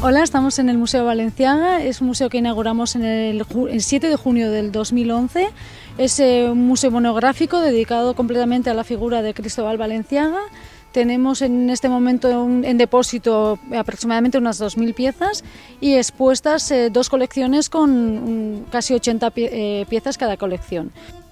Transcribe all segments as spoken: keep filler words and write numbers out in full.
Hola, estamos en el Museo Balenciaga. Es un museo que inauguramos en el, el siete de junio del dos mil once. Es eh, un museo monográfico dedicado completamente a la figura de Cristóbal Balenciaga. Tenemos en este momento un, en depósito aproximadamente unas dos mil piezas y expuestas eh, dos colecciones con um, casi ochenta pie, eh, piezas cada colección.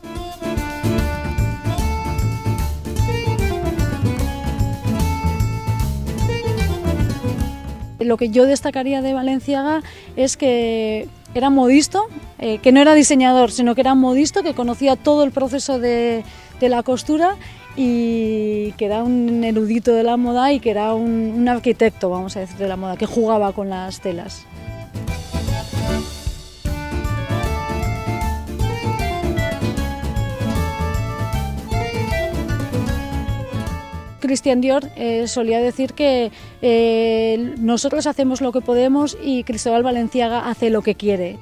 Lo que yo destacaría de Balenciaga es que era modisto, eh, que no era diseñador, sino que era modisto, que conocía todo el proceso de, de la costura y que era un erudito de la moda y que era un, un arquitecto, vamos a decir, de la moda, que jugaba con las telas. Christian Dior eh, solía decir que eh, nosotros hacemos lo que podemos y Cristóbal Balenciaga hace lo que quiere.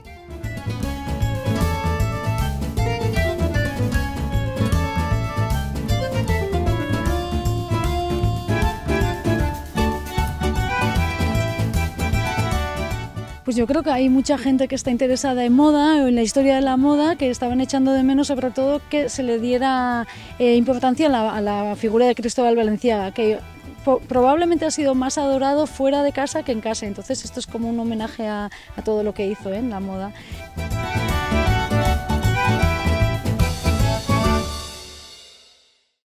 Pues yo creo que hay mucha gente que está interesada en moda o en la historia de la moda, que estaban echando de menos sobre todo que se le diera eh, importancia a la, a la figura de Cristóbal Balenciaga, que probablemente ha sido más adorado fuera de casa que en casa. Entonces esto es como un homenaje a, a todo lo que hizo, ¿eh?, en la moda.